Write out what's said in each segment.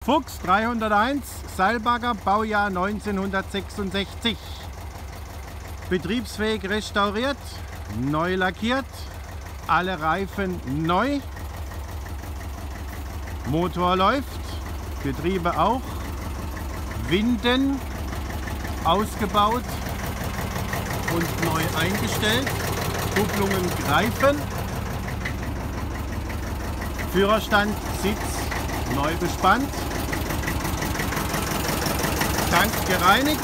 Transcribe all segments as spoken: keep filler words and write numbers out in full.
Fuchs dreihunderteins, Seilbagger, Baujahr neunzehnhundertsechsundsechzig. Betriebsfähig restauriert, neu lackiert, alle Reifen neu. Motor läuft, Getriebe auch, Winden ausgebaut und neu eingestellt, Kupplungen greifen, Führerstand, Sitz neu bespannt, Tank gereinigt.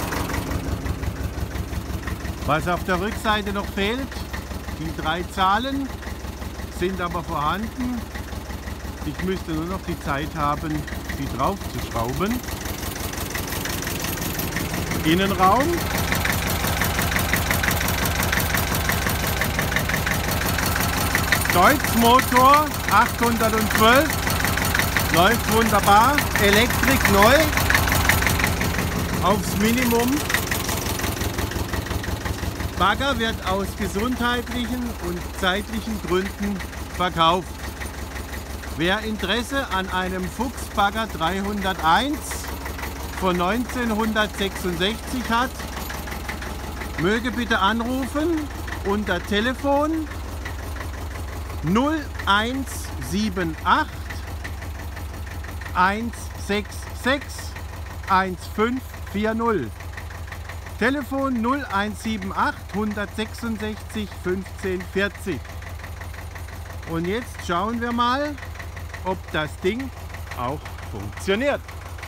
Was auf der Rückseite noch fehlt, die drei Zahlen sind aber vorhanden. Ich müsste nur noch die Zeit haben, sie drauf zu schrauben. Innenraum. Deutz Motor achthundertzwölf. Läuft wunderbar. Elektrik neu. Aufs Minimum. Bagger wird aus gesundheitlichen und zeitlichen Gründen verkauft. Wer Interesse an einem Fuchs Bagger dreihunderteins von neunzehnhundertsechsundsechzig hat, möge bitte anrufen unter Telefon null eins sieben acht eins sechs sechs eins fünf vier null. Telefon null eins sieben acht hundertsechsundsechzig fünfzehn vierzig. Und jetzt schauen wir mal, ob das Ding auch funktioniert.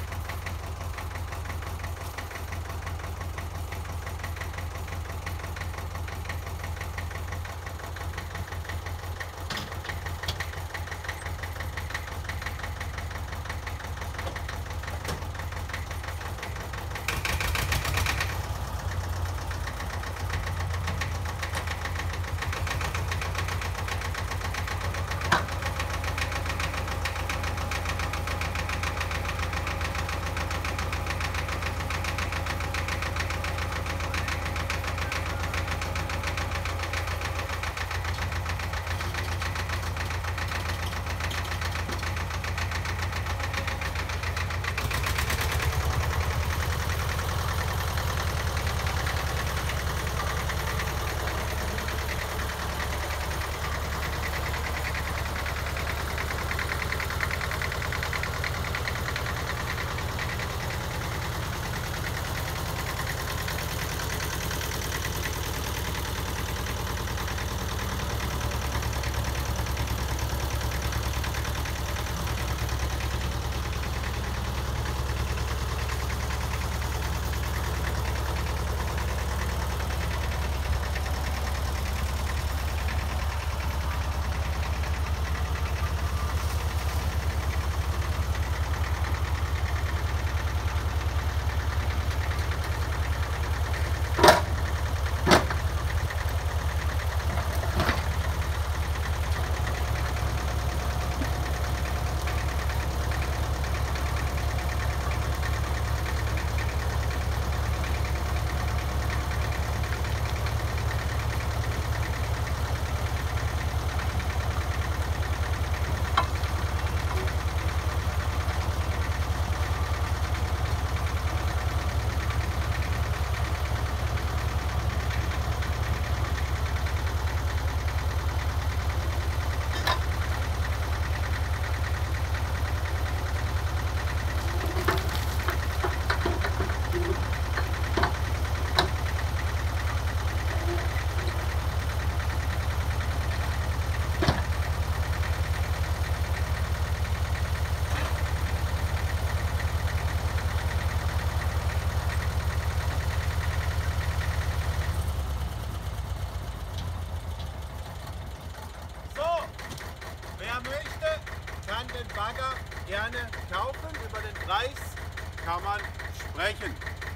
Kann den Bagger gerne kaufen. Über den Preis kann man sprechen.